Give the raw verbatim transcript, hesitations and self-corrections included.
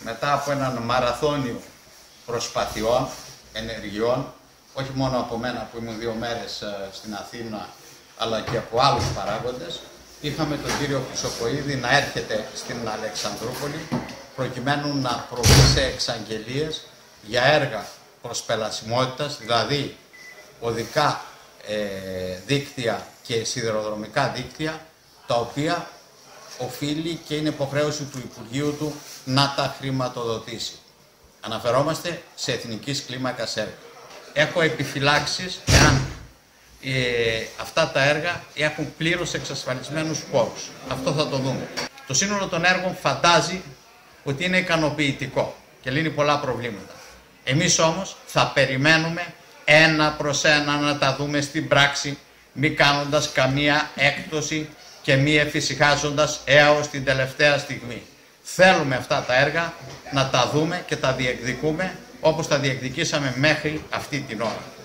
μετά από έναν μαραθώνιο προσπαθειών, ενεργειών, όχι μόνο από μένα που ήμουν δύο μέρες στην Αθήνα, αλλά και από άλλους παράγοντες, είχαμε τον κύριο Χρυσοκοΐδη να έρχεται στην Αλεξανδρούπολη προκειμένου να προβεί σε εξαγγελίες για έργα προσπελασιμότητας, δηλαδή οδικά ε, δίκτυα και σιδηροδρομικά δίκτυα, τα οποία οφείλει και είναι υποχρέωση του Υπουργείου του να τα χρηματοδοτήσει. Αναφερόμαστε σε εθνικής κλίμακας έργα. Έχω επιφυλάξεις εάν ε, αυτά τα έργα έχουν πλήρως εξασφαλισμένους πόρους. Αυτό θα το δούμε. Το σύνολο των έργων φαντάζει ότι είναι ικανοποιητικό και λύνει πολλά προβλήματα. Εμείς όμως θα περιμένουμε ένα προς ένα να τα δούμε στην πράξη, μη κάνοντας καμία έκπτωση και μη εφησυχάζοντας έως την τελευταία στιγμή. Θέλουμε αυτά τα έργα να τα δούμε και τα διεκδικούμε όπως τα διεκδικήσαμε μέχρι αυτή την ώρα.